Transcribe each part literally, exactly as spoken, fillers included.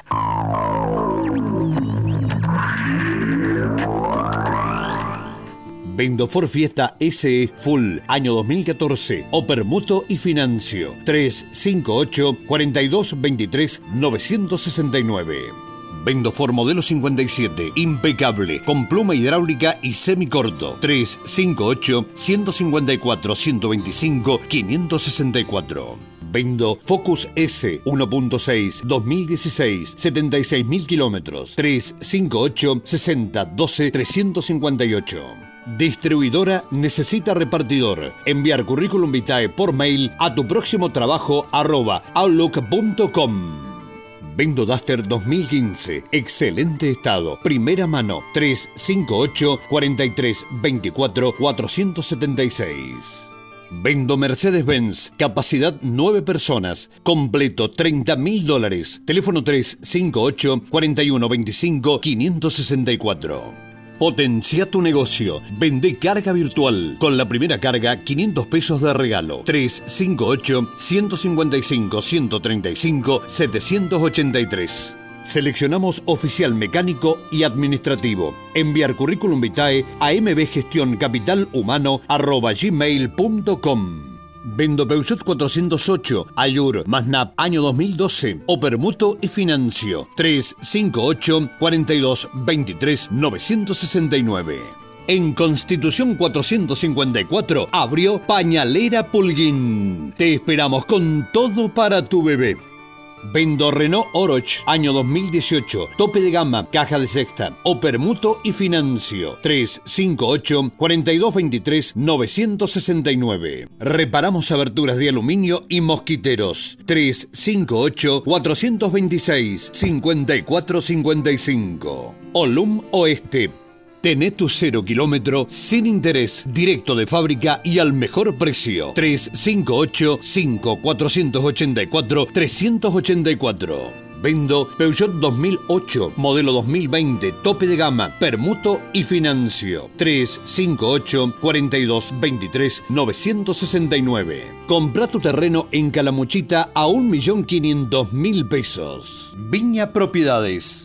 Vendo Ford Fiesta S E Full, año dos mil catorce, o permuto y financio. tres cinco ocho, cuatro dos dos tres, nueve seis nueve. Vendo Ford modelo cincuenta y siete, impecable, con pluma hidráulica y semicorto. tres cinco ocho, uno cinco cuatro, uno dos cinco, cinco seis cuatro. Vendo Focus S uno punto seis dos mil dieciséis, setenta y seis mil kilómetros. tres cinco ocho, sesenta, doce, trescientos cincuenta y ocho. Distribuidora Necesita Repartidor. Enviar currículum vitae por mail a tu próximo trabajo arroba outlook punto com. Vendo Duster dos mil quince. Excelente estado. Primera mano. tres cinco ocho, cuatro tres, veinticuatro, cuatrocientos setenta y seis. Vendo Mercedes-Benz. Capacidad nueve personas. Completo treinta mil dólares. Teléfono tres cinco ocho, cuatro uno, veinticinco, quinientos sesenta y cuatro. Potencia tu negocio. Vende carga virtual. Con la primera carga, quinientos pesos de regalo. tres cinco ocho, uno cinco cinco, uno tres cinco, setecientos ochenta y tres. Seleccionamos oficial mecánico y administrativo. Enviar currículum vitae a mbgestioncapitalhumano arroba gmail punto com. Vendo Peugeot cuatrocientos ocho, Allure, Masnap, año dos mil doce, o permuto y financio. tres cinco ocho, cuatro dos, veintitrés, novecientos sesenta y nueve. En Constitución cuatrocientos cincuenta y cuatro abrió Pañalera Pulguín. Te esperamos con todo para tu bebé. Vendo Renault Oroch, año dos mil dieciocho, tope de gama, caja de sexta, o permuto y financio. tres cinco ocho, cuatro dos, veintitrés, novecientos sesenta y nueve. Reparamos aberturas de aluminio y mosquiteros. tres cinco ocho, cuatro dos seis, cinco cuatro cinco cinco. Olum Oeste. Tené tu cero kilómetro sin interés, directo de fábrica y al mejor precio. tres cinco ocho, cinco cuatro ocho cuatro, tres ocho cuatro. Vendo Peugeot dos mil ocho, modelo dos mil veinte, tope de gama, permuto y financio. tres cinco ocho, cuatro dos, veintitrés, novecientos sesenta y nueve. Compra tu terreno en Calamuchita a un millón quinientos mil pesos. Viña Propiedades.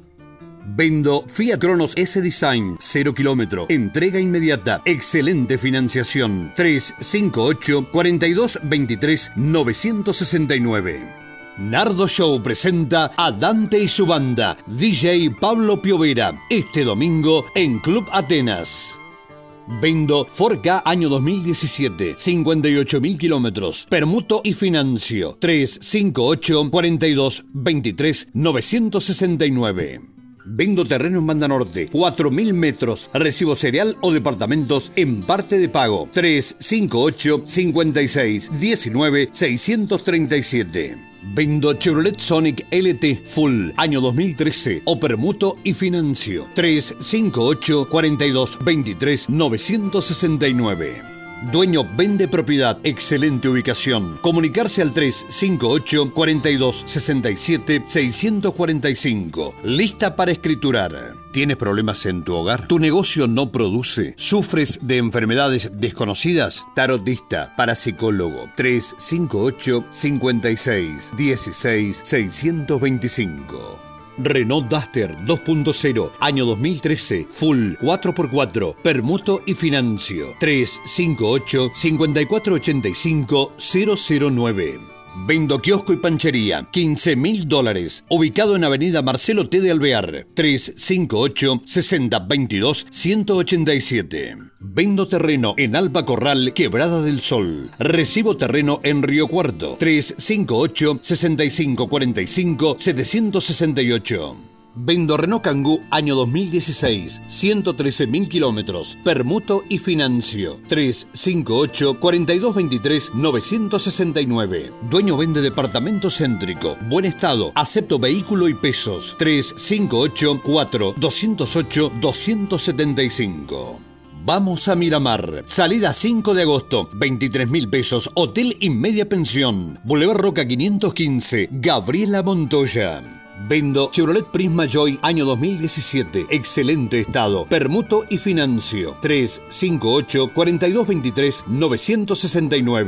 Vendo Fiat Cronos S Design, cero kilómetro, entrega inmediata, excelente financiación. tres cinco ocho, cuatro dos, veintitrés, novecientos sesenta y nueve. Nardo Show presenta a Dante y su banda, D J Pablo Piovera, este domingo en Club Atenas. Vendo Ford Ka año dos mil diecisiete, cincuenta y ocho mil kilómetros, permuto y financio. tres cinco ocho, cuatro dos, veintitrés, novecientos sesenta y nueve. Vendo terreno en Banda Norte, cuatro mil metros, recibo cereal o departamentos en parte de pago. tres cinco ocho, cincuenta y seis, diecinueve, seiscientos treinta y siete. Vendo Chevrolet Sonic L T Full, año dos mil trece, o permuto y financio. tres cinco ocho, cuatro dos, veintitrés, novecientos sesenta y nueve. Dueño vende propiedad, excelente ubicación. Comunicarse al tres cinco ocho, cuatro dos, sesenta y siete, seiscientos cuarenta y cinco. Lista para escriturar. ¿Tienes problemas en tu hogar? ¿Tu negocio no produce? ¿Sufres de enfermedades desconocidas? Tarotista, parapsicólogo. tres cinco ocho, cincuenta y seis, dieciséis, seiscientos veinticinco. Renault Duster dos punto cero, año dos mil trece, full, cuatro por cuatro, permuto y financio. tres cinco ocho, cincuenta y cuatro ochenta y cinco, cero cero nueve. Vendo kiosco y panchería, quince mil dólares, ubicado en Avenida Marcelo T. de Alvear, tres cinco ocho, sesenta, veintidós, ciento ochenta y siete. Vendo terreno en Alba Corral, Quebrada del Sol. Recibo terreno en Río Cuarto, tres cinco ocho, sesenta y cinco, cuarenta y cinco, setecientos sesenta y ocho. Vendo Renault Kangoo año dos mil dieciséis, ciento trece mil kilómetros, permuto y financio. tres cinco ocho, cuarenta y dos, veintitrés, novecientos sesenta y nueve. Dueño vende departamento céntrico, buen estado, acepto vehículo y pesos. tres cinco ocho, cuatro, doscientos ocho, doscientos setenta y cinco. Vamos a Miramar. Salida cinco de agosto, veintitrés mil pesos, hotel y media pensión. Boulevard Roca quinientos quince, Gabriela Montoya. Vendo Chevrolet Prisma Joy año dos mil diecisiete, excelente estado, permuto y financio. tres cinco ocho, cuarenta y dos, veintitrés, novecientos sesenta y nueve.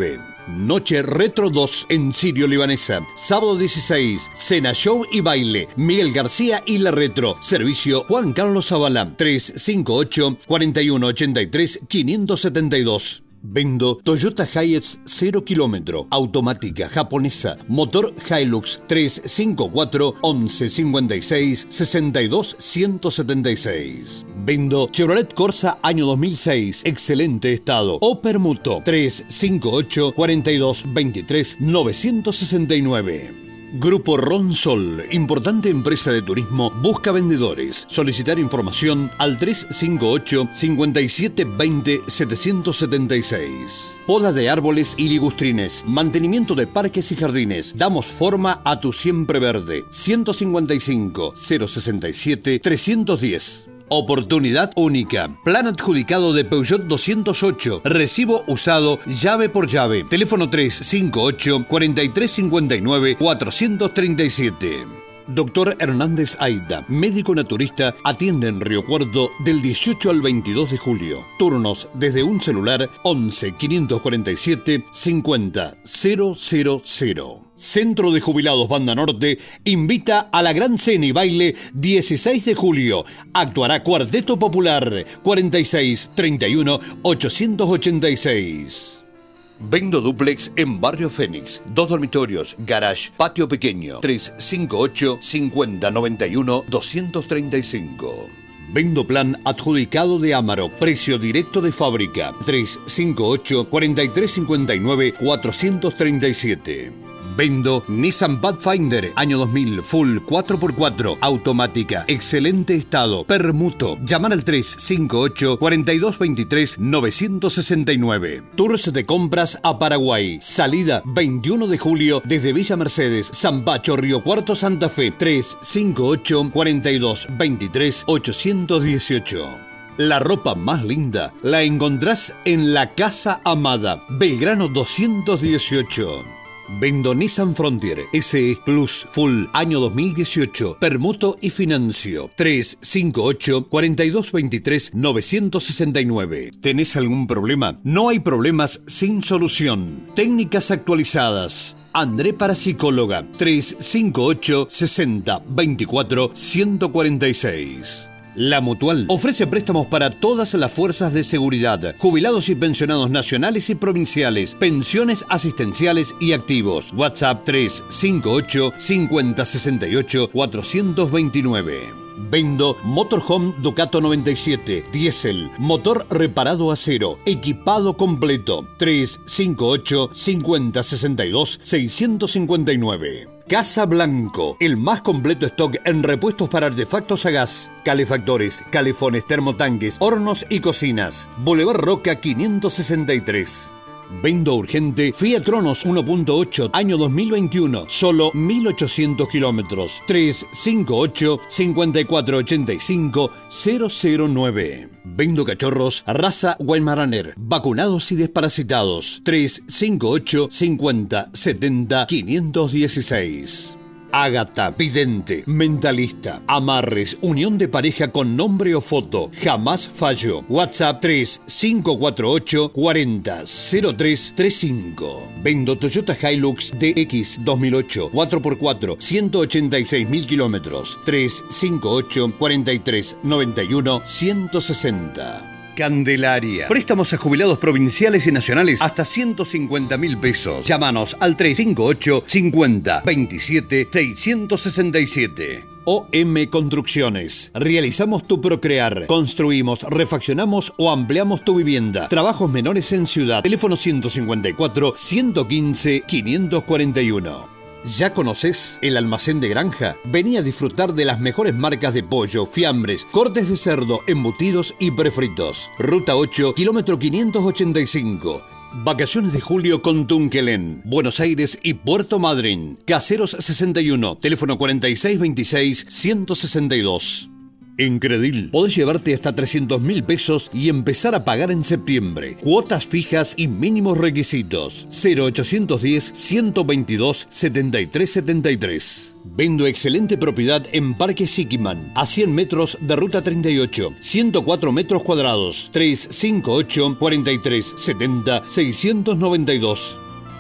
Noche Retro dos en Sirio Libanesa. Sábado dieciséis, cena, show y baile. Miguel García y La Retro. Servicio Juan Carlos Zavala. tres cinco ocho, cuatro uno ocho tres, cinco siete dos. Vendo Toyota Hiace cero kilómetro, automática, japonesa, motor Hilux tres cinco cuatro, once cincuenta y seis, sesenta y dos, ciento setenta y seis. Vendo Chevrolet Corsa año dos mil seis, excelente estado, o permuto tres cinco ocho, cuatro dos, veintitrés, novecientos sesenta y nueve. Grupo Ronsol, importante empresa de turismo, busca vendedores. Solicitar información al tres cinco ocho, cincuenta y siete, veinte, setecientos setenta y seis. Poda de árboles y ligustrines, mantenimiento de parques y jardines. Damos forma a tu siempre verde. ciento cincuenta y cinco, cero sesenta y siete, trescientos diez. Oportunidad única. Plan adjudicado de Peugeot doscientos ocho. Recibo usado llave por llave. Teléfono tres cinco ocho, cuatro tres cinco nueve, cuatrocientos treinta y siete. Doctor Hernández Aida, médico naturista, atiende en Río Cuarto del dieciocho al veintidós de julio. Turnos desde un celular once, quinientos cuarenta y siete, cincuenta, cero cero cero. Centro de Jubilados Banda Norte invita a la gran cena y baile dieciséis de julio. Actuará Cuarteto Popular cuarenta y seis, treinta y uno, ochocientos ochenta y seis. Vendo dúplex en Barrio Fénix. Dos dormitorios, garage, patio pequeño. tres cinco ocho, cincuenta, noventa y uno, doscientos treinta y cinco. Vendo plan adjudicado de Amaro. Precio directo de fábrica. tres cinco ocho, cuatro tres cinco nueve, cuatrocientos treinta y siete. Vendo Nissan Pathfinder, año dos mil, full cuatro por cuatro, automática, excelente estado, permuto. Llamar al tres cinco ocho, cuatro dos, veintitrés, novecientos sesenta y nueve. Tours de compras a Paraguay. Salida veintiuno de julio desde Villa Mercedes, Zambacho, Río Cuarto, Santa Fe. tres cinco ocho, cuatro dos, veintitrés, ochocientos dieciocho. La ropa más linda la encontrás en La Casa Amada, Belgrano doscientos dieciocho. Vendo Nissan Frontier S E Plus Full año dos mil dieciocho, permuto y financio. tres cinco ocho, cuatro dos, veintitrés, novecientos sesenta y nueve. ¿Tenés algún problema? No hay problemas sin solución. Técnicas actualizadas. André Parapsicóloga. tres cinco ocho, sesenta, veinticuatro, ciento cuarenta y seis. La Mutual ofrece préstamos para todas las fuerzas de seguridad, jubilados y pensionados nacionales y provinciales, pensiones asistenciales y activos. WhatsApp tres cinco ocho, cincuenta, sesenta y ocho, cuatrocientos veintinueve. Vendo Motorhome Ducato noventa y siete, diésel, motor reparado a cero, equipado completo. tres cinco ocho, cincuenta, sesenta y dos, seiscientos cincuenta y nueve. Casa Blanco, el más completo stock en repuestos para artefactos a gas, calefactores, calefones, termotanques, hornos y cocinas. Boulevard Roca quinientos sesenta y tres. Vendo urgente Fiat Cronos uno punto ocho, año dos mil veintiuno, solo mil ochocientos kilómetros. tres cinco ocho, cincuenta y cuatro, ochenta y cinco, cero cero nueve. Vendo cachorros raza Weimaraner, vacunados y desparasitados. tres cinco ocho, cincuenta, setenta, quinientos dieciséis. Ágata, vidente, mentalista, amarres, unión de pareja con nombre o foto, jamás fallo. WhatsApp tres cinco cuatro ocho, cuarenta, cero tres treinta y cinco. Vendo Toyota Hilux D X dos mil ocho, cuatro por cuatro, ciento ochenta y seis mil kilómetros. tres cinco ocho, cuarenta y tres, noventa y uno, ciento sesenta. Candelaria. Préstamos a jubilados provinciales y nacionales hasta ciento cincuenta mil pesos. Llámanos al tres cinco ocho, cincuenta, veintisiete, seiscientos sesenta y siete. O M Construcciones. Realizamos tu procrear. Construimos, refaccionamos o ampliamos tu vivienda. Trabajos menores en ciudad. Teléfono ciento cincuenta y cuatro, ciento quince, quinientos cuarenta y uno. ¿Ya conoces el almacén de granja? Vení a disfrutar de las mejores marcas de pollo, fiambres, cortes de cerdo, embutidos y prefritos. Ruta ocho, kilómetro quinientos ochenta y cinco. Vacaciones de julio con Tunquelén, Buenos Aires y Puerto Madryn. Caseros sesenta y uno, teléfono cuarenta y seis veintiséis, ciento sesenta y dos. En Credil podés llevarte hasta trescientos mil pesos y empezar a pagar en septiembre. Cuotas fijas y mínimos requisitos. cero ochocientos diez, ciento veintidós, setenta y tres setenta y tres. Vendo excelente propiedad en Parque Siquiman, a cien metros de Ruta treinta y ocho, ciento cuatro metros cuadrados. tres cinco ocho, cuarenta y tres, setenta, seiscientos noventa y dos.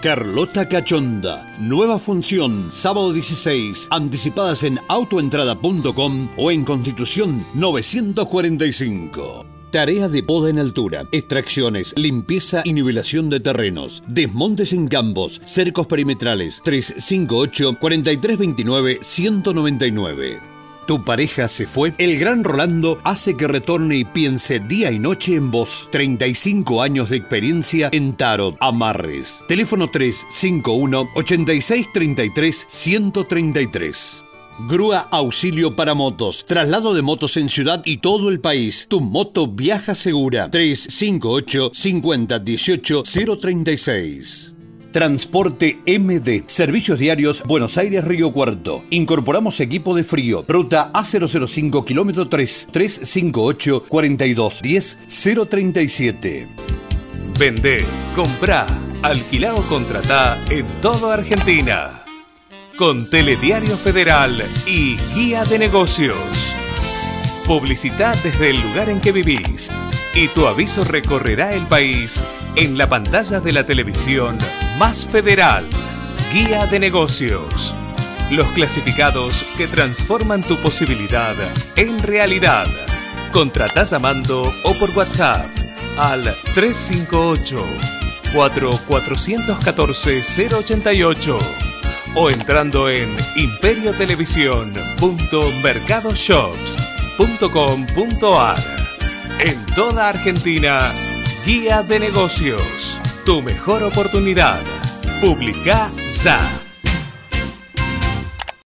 Carlota Cachonda. Nueva función, sábado dieciséis. Anticipadas en autoentrada punto com o en Constitución novecientos cuarenta y cinco. Tarea de poda en altura, extracciones, limpieza y nivelación de terrenos, desmontes en campos, cercos perimetrales. Tres cinco ocho, cuatro tres dos nueve, uno nueve nueve. ¿Tu pareja se fue? El Gran Rolando hace que retorne y piense día y noche en vos. treinta y cinco años de experiencia en tarot, amarres. Teléfono tres cinco uno, ocho seis tres tres, uno tres tres. Grúa Auxilio para Motos. Traslado de motos en ciudad y todo el país. Tu moto viaja segura. tres cinco ocho, cinco cero uno ocho, cero tres seis. Transporte M D. Servicios diarios Buenos Aires-Río Cuarto. Incorporamos equipo de frío. Ruta A cero cero cinco, kilómetro tres. tres cinco ocho, cuatro dos uno cero, cero tres siete. Vendé, comprá, alquilá o contratá en toda Argentina. Con Telediario Federal y Guía de Negocios. Publicitá desde el lugar en que vivís y tu aviso recorrerá el país en la pantalla de la televisión más federal. Guía de Negocios. Los clasificados que transforman tu posibilidad en realidad. Contratá llamando o por WhatsApp al tres cinco ocho, cuatro cuatro uno cuatro, cero ocho ocho o entrando en imperio televisión punto mercadoshops punto com punto ar. En toda Argentina, Guía de Negocios. Tu mejor oportunidad. Publicá ya.